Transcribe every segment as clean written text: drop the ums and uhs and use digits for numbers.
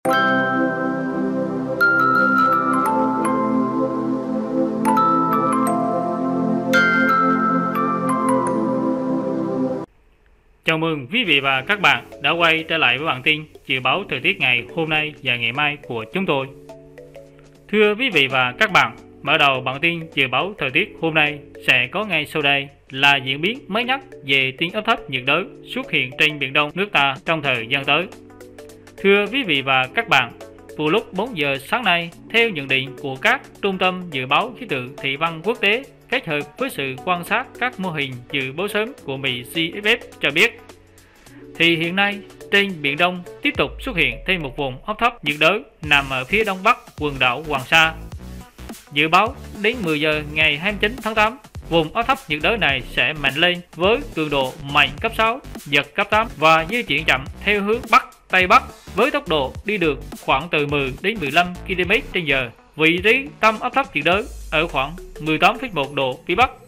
Chào mừng quý vị và các bạn đã quay trở lại với bản tin dự báo thời tiết ngày hôm nay và ngày mai của chúng tôi. Thưa quý vị và các bạn, mở đầu bản tin dự báo thời tiết hôm nay sẽ có ngay sau đây là diễn biến mới nhất về tin áp thấp nhiệt đới xuất hiện trên biển Đông nước ta trong thời gian tới. Thưa quý vị và các bạn, vào lúc 4 giờ sáng nay, theo nhận định của các trung tâm dự báo khí tượng thủy văn quốc tế kết hợp với sự quan sát các mô hình dự báo sớm của Mỹ GFS cho biết, thì hiện nay trên Biển Đông tiếp tục xuất hiện thêm một vùng áp thấp nhiệt đới nằm ở phía đông bắc quần đảo Hoàng Sa. Dự báo đến 10 giờ ngày 29 tháng 8, vùng áp thấp nhiệt đới này sẽ mạnh lên với cường độ mạnh cấp 6, giật cấp 8 và di chuyển chậm theo hướng Bắc Tây Bắc với tốc độ đi được khoảng từ 10 đến 15 km/h. Vị trí tâm áp thấp nhiệt đới ở khoảng 18,1 độ Vĩ Bắc,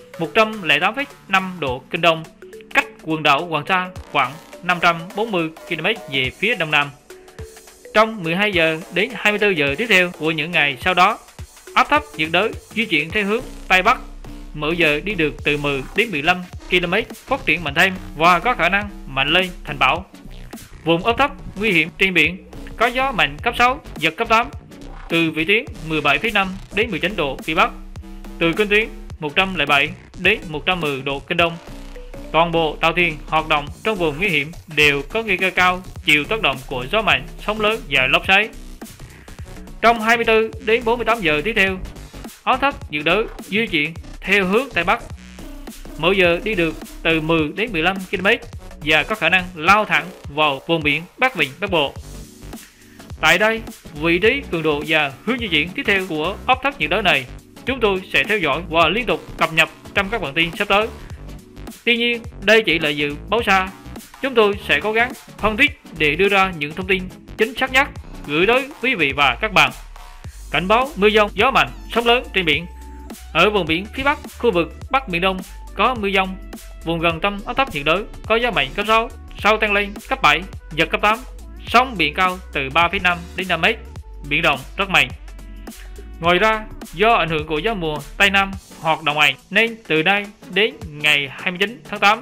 108,5 độ Kinh Đông, cách quần đảo Hoàng Sa khoảng 540 km về phía đông nam. Trong 12 giờ đến 24 giờ tiếp theo của những ngày sau đó, áp thấp nhiệt đới di chuyển theo hướng Tây Bắc, mỗi giờ đi được từ 10 đến 15 km, phát triển mạnh thêm và có khả năng mạnh lên thành bão. Vùng áp thấp nguy hiểm trên biển có gió mạnh cấp 6, giật cấp 8, từ vĩ tuyến 17,5 đến 19 độ Vĩ Bắc, từ kinh tuyến 107 đến 110 độ Kinh Đông. Toàn bộ tàu thuyền hoạt động trong vùng nguy hiểm đều có nguy cơ cao chịu tác động của gió mạnh, sóng lớn và lốc xoáy. Trong 24 đến 48 giờ tiếp theo, áp thấp nhiệt đới di chuyển theo hướng Tây Bắc, mỗi giờ đi được từ 10 đến 15 km và có khả năng lao thẳng vào vùng biển Bắc Vịnh Bắc Bộ. Tại đây, vị trí, cường độ và hướng di chuyển tiếp theo của áp thấp nhiệt đới này chúng tôi sẽ theo dõi và liên tục cập nhật trong các bản tin sắp tới. Tuy nhiên, đây chỉ là dự báo xa. Chúng tôi sẽ cố gắng phân tích để đưa ra những thông tin chính xác nhất gửi tới quý vị và các bạn. Cảnh báo mưa dông, gió mạnh, sóng lớn trên biển. Ở vùng biển phía Bắc, khu vực Bắc Biển Đông có mưa dông. Vùng gần tâm áp thấp nhiệt đới có gió mạnh cấp 6, sau tăng lên cấp 7, giật cấp 8. Sóng biển cao từ 3,5 đến 5 m, biển động rất mạnh. Ngoài ra, do ảnh hưởng của gió mùa Tây Nam hoạt động mạnh nên từ nay đến ngày 29 tháng 8,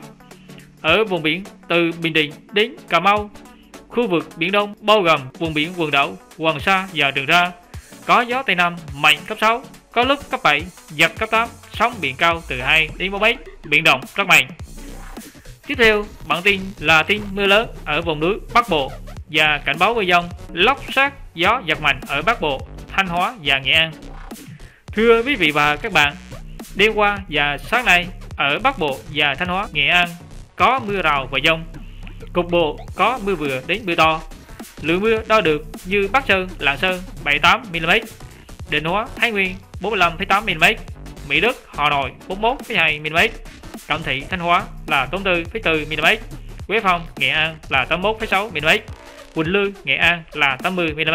ở vùng biển từ Bình Định đến Cà Mau, khu vực Biển Đông bao gồm vùng biển quần đảo Hoàng Sa và Trường Sa, có gió Tây Nam mạnh cấp 6, có lúc cấp 7, giật cấp 8, sóng biển cao từ 2 đến 4 m, biển động rất mạnh. Tiếp theo, bản tin là tin mưa lớn ở vùng núi Bắc Bộ và cảnh báo mưa dông, lốc xoáy, gió giật mạnh ở Bắc Bộ, Thanh Hóa và Nghệ An. Thưa quý vị và các bạn, đêm qua và sáng nay ở Bắc Bộ và Thanh Hóa, Nghệ An có mưa rào và dông, cục bộ có mưa vừa đến mưa to. Lượng mưa đo được như Bắc Sơn, Lạng Sơn 78 mm, Định Hóa, Thái Nguyên 45,8 mm, Mỹ Đức, Hà Nội 41,2 mm, Cẩm Thị, Thanh Hóa là 84,4 mm, Quế Phong, Nghệ An là 81,6 mm, Quỳnh Lưu, Nghệ An là 80 mm.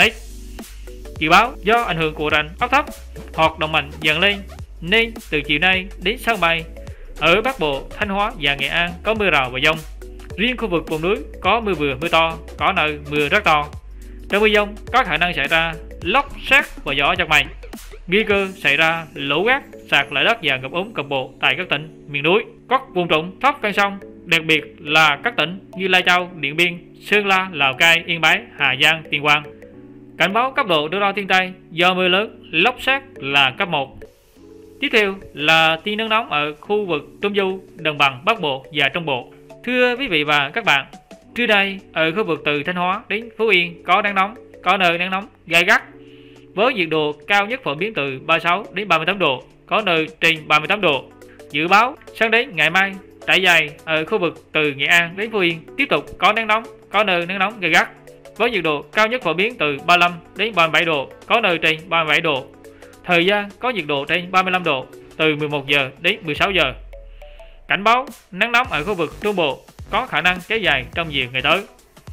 Dự báo do ảnh hưởng của rãnh áp thấp hoạt động mạnh dần lên nên từ chiều nay đến sáng mai ở Bắc Bộ, Thanh Hóa và Nghệ An có mưa rào và dông. Riêng khu vực vùng núi có mưa vừa mưa to, có nơi mưa rất to. Trong mưa dông có khả năng xảy ra lốc sét và gió giật mạnh, nguy cơ xảy ra lũ quét, sạt lở đất và ngập úng cục bộ tại các tỉnh miền núi, các vùng trũng thấp ven sông, đặc biệt là các tỉnh như Lai Châu, Điện Biên, Sơn La, Lào Cai, Yên Bái, Hà Giang, Tuyên Quang. Cảnh báo cấp độ rủi ro thiên tai do mưa lớn, lốc sét là cấp 1. Tiếp theo là tin nắng nóng ở khu vực Trung Du, Đồng bằng Bắc Bộ và Trung Bộ. Thưa quý vị và các bạn, trưa nay ở khu vực từ Thanh Hóa đến Phú Yên có nắng nóng, có nơi nắng nóng gay gắt với nhiệt độ cao nhất phổ biến từ 36 đến 38 độ, có nơi trên 38 độ. Dự báo sang đến ngày mai, trải dài ở khu vực từ Nghệ An đến Phú Yên tiếp tục có nắng nóng, có nơi nắng nóng gay gắt với nhiệt độ cao nhất phổ biến từ 35 đến 37 độ, có nơi trên 37 độ. Thời gian có nhiệt độ trên 35 độ từ 11 giờ đến 16 giờ. Cảnh báo nắng nóng ở khu vực Trung Bộ có khả năng kéo dài trong nhiều ngày tới.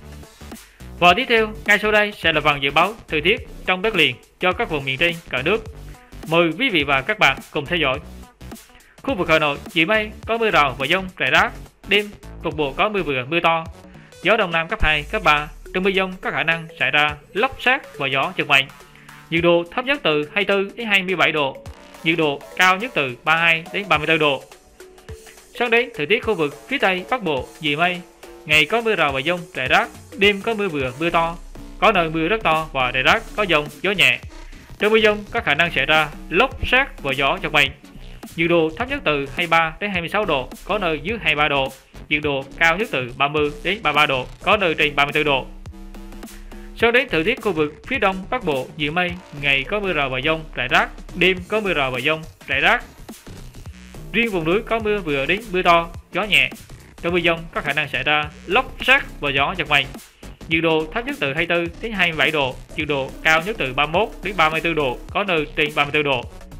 Và tiếp theo, ngay sau đây sẽ là phần dự báo thời tiết trong đất liền cho các vùng miền trên cả nước. Mời quý vị và các bạn cùng theo dõi. Khu vực Hà Nội chiều mây có mưa rào và dông rải rác, đêm cục bộ có mưa vừa mưa to, gió đông nam cấp 2, cấp 3, trong mưa dông có khả năng xảy ra lốc xét và gió giật mạnh. Nhiệt độ thấp nhất từ 24 đến 27 độ, nhiệt độ cao nhất từ 32 đến 34 độ. Sáng đến, thời tiết khu vực phía Tây Bắc Bộ nhiều mây, ngày có mưa rào và dông rải rác, đêm có mưa vừa mưa to, có nơi mưa rất to và rải rác, có dông gió nhẹ. Trong mưa dông có khả năng xảy ra lốc xét và gió giật mạnh. Nhiệt độ thấp nhất từ 23 đến 26 độ, có nơi dưới 23 độ, nhiệt độ cao nhất từ 30 đến 33 độ, có nơi trên 34 độ. Sau đến thời tiết khu vực phía Đông Bắc Bộ nhiều mây, ngày có mưa rào và dông rải rác, đêm có mưa rào và dông rải rác. Riêng vùng núi có mưa vừa đến mưa to, gió nhẹ. Trong mưa dông có khả năng xảy ra lốc xét và gió giật mạnh. Nhiệt độ thấp nhất từ 24 đến 27 độ, nhiệt độ cao nhất từ 31 đến 34 độ, có nơi trên 34 độ.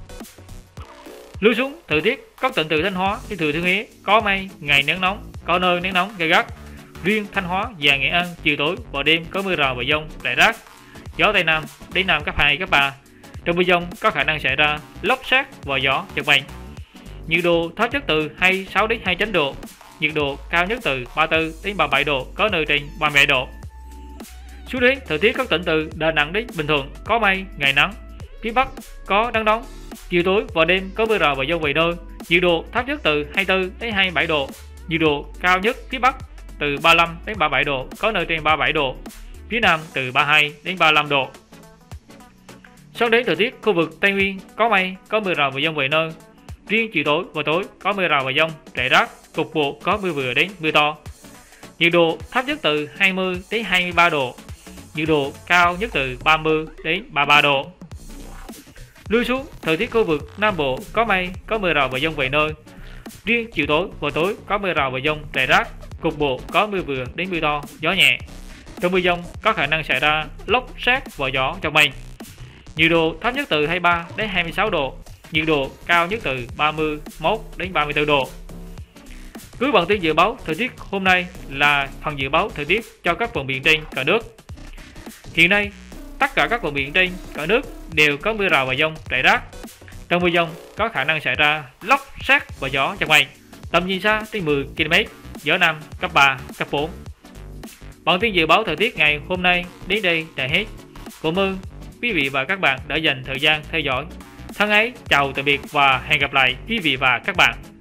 Lưu xuống thời tiết các tỉnh từ Thanh Hóa đến Thừa Thiên Huế có mây, ngày nắng nóng, có nơi nắng nóng gay gắt. Riêng Thanh Hóa và Nghệ An chiều tối và đêm có mưa rào và dông rải rác. Gió Tây Nam đến Nam cấp 2, cấp 3. Trong mưa dông có khả năng xảy ra lốc xét và gió giật mạnh. Nhiệt độ thấp nhất từ 26 đến 29 độ, nhiệt độ cao nhất từ 34 đến 37 độ, có nơi trên 37 độ. Xuống đến thời tiết các tỉnh từ Đà Nẵng đến Bình Thuận có mây, ngày nắng, phía Bắc có nắng nóng, chiều tối và đêm có mưa rào và dông vài nơi, nhiệt độ thấp nhất từ 24 đến 27 độ, nhiệt độ cao nhất phía Bắc từ 35 đến 37 độ, có nơi trên 37 độ, phía Nam từ 32 đến 35 độ. Sau đến thời tiết khu vực Tây Nguyên có mây, có mưa rào và dông vài nơi, riêng chiều tối và tối có mưa rào và dông rải rác, cục bộ có mưa vừa đến mưa to. Nhiệt độ thấp nhất từ 20 đến 23 độ, nhiệt độ cao nhất từ 30 đến 33 độ. Lui xuống thời tiết khu vực Nam Bộ có mây, có mưa rào và dông vài nơi, riêng chiều tối và tối có mưa rào và dông rải rác, cục bộ có mưa vừa đến mưa to, gió nhẹ. Trong mưa dông có khả năng xảy ra lốc xét và gió giật mạnh. Nhiệt độ thấp nhất từ 23 đến 26 độ, nhiệt độ cao nhất từ 31 đến 34 độ. Cuối bản tin dự báo thời tiết hôm nay là phần dự báo thời tiết cho các vùng miền trên cả nước. Hiện nay, tất cả các vùng miền trên cả nước đều có mưa rào và dông rải rác. Trong mưa dông có khả năng xảy ra lốc xét và gió giật mạnh. Tầm nhìn xa trên 10 km, gió Nam cấp 3, cấp 4. Bản tin dự báo thời tiết ngày hôm nay đến đây là hết. Cảm ơn quý vị và các bạn đã dành thời gian theo dõi. Thân ái chào tạm biệt và hẹn gặp lại quý vị và các bạn.